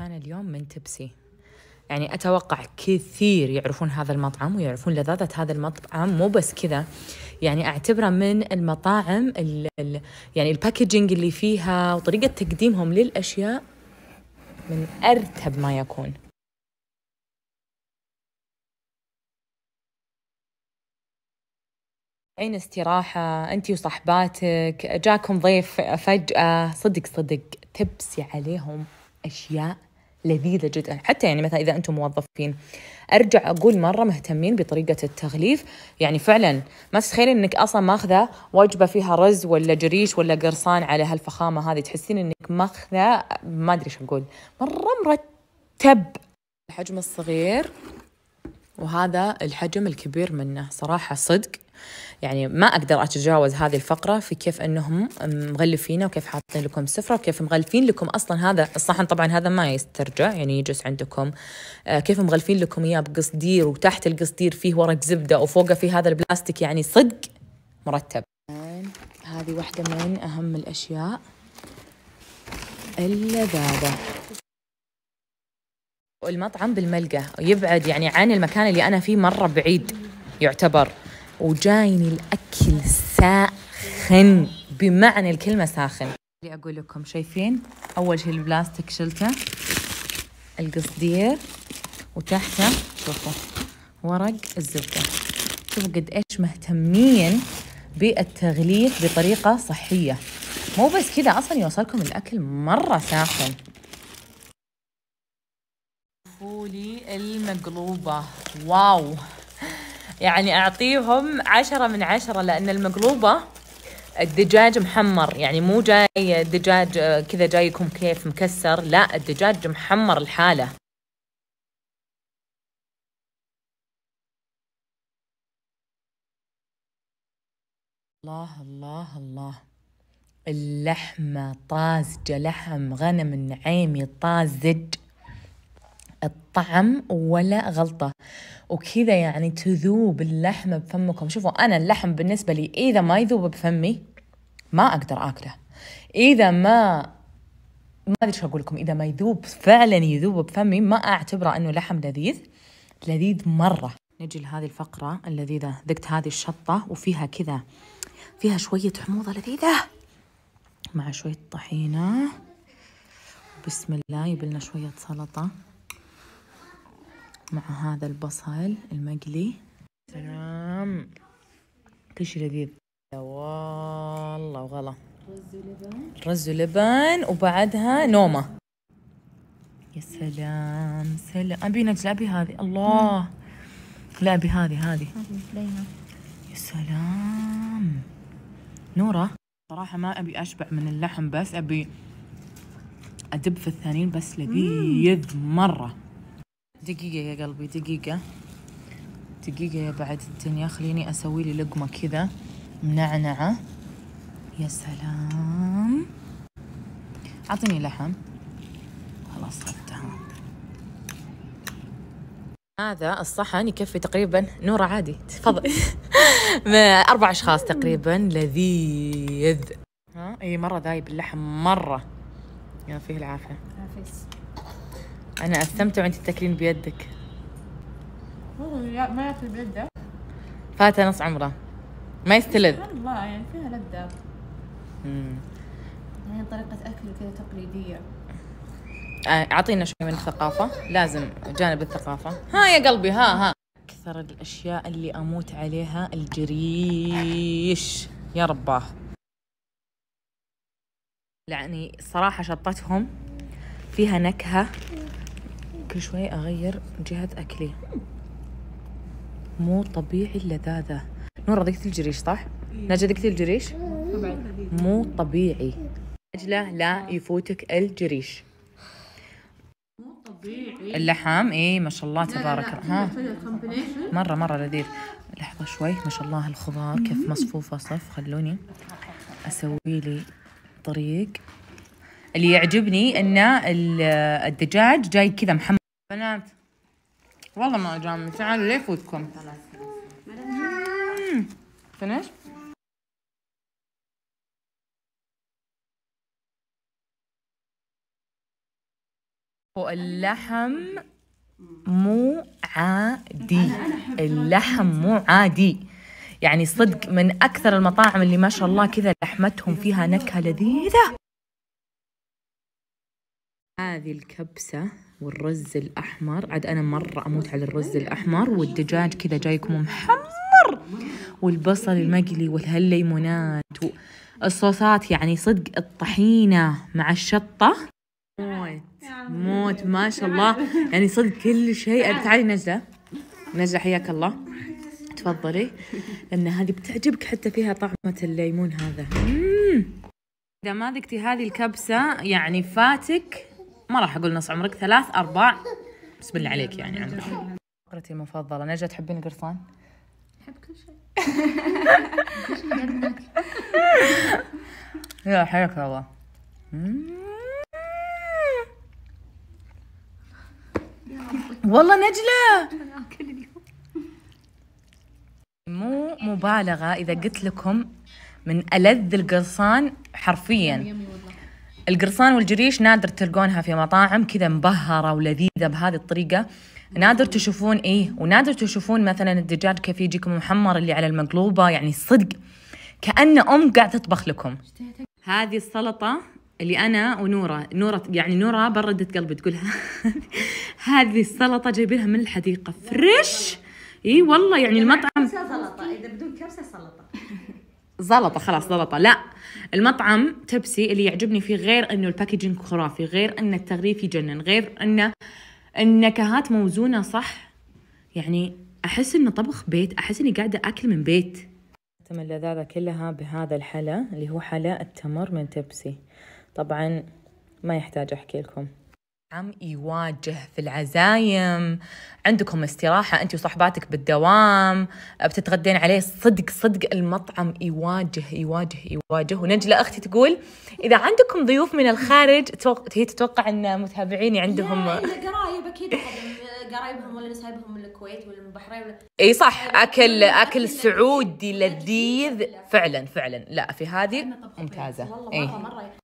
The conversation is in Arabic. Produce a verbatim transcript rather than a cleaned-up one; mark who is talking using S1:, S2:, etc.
S1: أنا اليوم من تبسي. يعني أتوقع كثير يعرفون هذا المطعم ويعرفون لذاذة هذا المطعم. مو بس كذا، يعني أعتبره من المطاعم ال ال يعني الباكجينج اللي فيها وطريقة تقديمهم للأشياء من أرتب ما يكون. عين استراحة أنتي وصحباتك، جاكم ضيف فجأة، صدق صدق تبسي عليهم أشياء لذيذة جدا. حتى يعني مثلا إذا أنتم موظفين، أرجع أقول مرة مهتمين بطريقة التغليف. يعني فعلا ما تتخيلين أنك أصلا ماخذة وجبة فيها رز ولا جريش ولا قرصان على هالفخامة هذه، تحسين أنك ماخذة ما أدري شو أقول، مرة مرتب. الحجم الصغير وهذا الحجم الكبير منه صراحة صدق. يعني ما أقدر أتجاوز هذه الفقرة في كيف أنهم مغلفينه وكيف حاطين لكم سفرة وكيف مغلفين لكم أصلا هذا الصحن. طبعا هذا ما يسترجع، يعني يجلس عندكم. آه كيف مغلفين لكم إياه بقصدير، وتحت القصدير فيه ورق زبدة وفوقه فيه هذا البلاستيك، يعني صدق مرتب. هذه واحدة من أهم الأشياء اللذاذة. والمطعم بالملقى يبعد يعني عن المكان اللي أنا فيه مرة بعيد يعتبر، وجايني الأكل ساخن بمعنى الكلمة ساخن. اللي أقول لكم شايفين أول شيء البلاستيك شلته، القصدير، وتحته شوفوا ورق الزبدة. شوفوا قد إيش مهتمين بالتغليف بطريقة صحية. مو بس كذا، أصلا يوصلكم الأكل مرة ساخن. فولي المقلوبة واو، يعني أعطيهم عشرة من عشرة، لأن المقلوبة الدجاج محمر، يعني مو جاي الدجاج كذا جايكم كيف مكسر، لا الدجاج محمر الحالة. الله الله الله، اللحمة طازجة، لحم غنم نعيمي طازج، الطعم ولا غلطة، وكذا يعني تذوب اللحمة بفمكم. شوفوا أنا اللحم بالنسبة لي إذا ما يذوب بفمي ما أقدر أكله. إذا ما ما أدري شو أقول لكم، إذا ما يذوب فعلا يذوب بفمي ما أعتبره أنه لحم لذيذ. لذيذ مرة. نجي لهذه الفقرة اللذيذة. ذقت هذه الشطة وفيها كذا، فيها شوية حموضة لذيذة مع شوية طحينة. بسم الله، يبلنا شوية سلطة مع هذا البصل المقلي. سلام، كل شيء لذيذ والله وغلا. رز ولبن، رز ولبن وبعدها نومة. يا سلام سلام. أبي نجل، أبي هذه. الله مم. لا أبي هذه هذه يا سلام. نورة صراحة ما أبي أشبع من اللحم، بس أبي أدب في الثانيين، بس لذيذ مرة. دقيقة يا قلبي، دقيقة دقيقة يا بعد الدنيا، خليني أسوي لي لقمة كذا منعنعة. يا سلام، أعطيني لحم. خلاص خذتها. هذا الصحن يكفي تقريبا، نورة عادي تفضل أربع أشخاص تقريبا. لذيذ. ها أي مرة ذايب اللحم مرة، يعطيه العافية. أنا أستمتع وأنت تاكلين بيدك.
S2: ما ياكل بيده،
S1: فاته نص عمره، ما يستلذ.
S2: والله يعني فيها لذة.
S1: امم
S2: يعني طريقة أكل كذا تقليدية.
S1: أعطينا شوي من الثقافة، لازم جانب الثقافة. ها يا قلبي، ها ها أكثر الأشياء اللي أموت عليها الجريش يا رباه. يعني صراحة شطتهم فيها نكهة، كل شوي أغير جهة أكلي. مو طبيعي اللذاذة. نورة ذقتي الجريش صح؟ نجا ذقتي الجريش؟ مو طبيعي. أجله لا يفوتك الجريش.
S2: مو طبيعي.
S1: اللحم إيه ما شاء الله تبارك الله. ها
S2: ها
S1: مرة مرة لذيذ. لحظة شوي، ما شاء الله الخضار كيف مصفوفة صف. خلوني أسوي لي طريق. اللي يعجبني إن الدجاج جاي كذا محمر. بنات والله ما جامي، تعالوا ليه فوتكم. فينيش. واللحم مو عادي، اللحم مو عادي، يعني صدق من أكثر المطاعم اللي ما شاء الله كذا لحمتهم فيها نكهة لذيذة. هذه الكبسة والرز الأحمر، عاد أنا مرة أموت على الرز الأحمر، والدجاج كذا جايكم محمر، والبصل المقلي والهالليمونات والصوصات، يعني صدق الطحينة مع الشطة موت موت ما شاء الله، يعني صدق كل شيء. تعالي نجلة، نجلة حياك الله، تفضلي، لأن هذه بتعجبك، حتى فيها طعمة الليمون هذا. مم. إذا ما ذقتي هذه الكبسة يعني فاتك، ما راح أقول نص عمرك، ثلاث أرباع، بسم الله عليك يعني عندك. فقرتي المفضلة. نجلة تحبين القرصان؟
S2: أحب كل شيء.
S1: يا حياك الله. والله نجلة مو مبالغة إذا قلت لكم من ألذ القرصان حرفياً. القرصان والجريش نادر تلقونها في مطاعم كذا مبهرة ولذيذة بهذه الطريقة، نادر تشوفون إيه، ونادر تشوفون مثلاً الدجاج كيف يجيكم محمر اللي على المقلوبة، يعني صدق كأن أم قاعدة تطبخ لكم. هذه السلطة اللي أنا ونورة، نورة يعني نورة بردت قلبي تقولها هذه السلطة جايبينها من الحديقة فريش. إيه والله يعني المطعم
S3: سلطة، إذا بدون كبسة سلطة
S1: زلطة، خلاص زلطة. لا، المطعم تبسي اللي يعجبني فيه غير إنه الباكيجينج خرافي، غير إن التغليف يجنن، غير إنه النكهات موزونة صح، يعني أحس إنه طبخ بيت، أحس إني قاعدة أكل من بيت. تم اللذاذة كلها بهذا الحلا اللي هو حلا التمر من تبسي. طبعا ما يحتاج أحكي لكم، عم يواجه في العزايم، عندكم استراحة أنت وصحباتك بالدوام بتتغدين عليه، صدق صدق المطعم يواجه يواجه يواجه. ونجلة أختي تقول إذا عندكم ضيوف من الخارج، هي تتوقع أن متابعيني عندهم
S3: قرايب أكيد، قرايبهم ولا نسايبهم من الكويت ولا من البحرين ولا...
S1: اي صح، اكل اكل سعودي لذيذ فعلا فعلا. لا في هذه ممتازه.
S3: والله
S1: إيه؟
S3: مرة مرة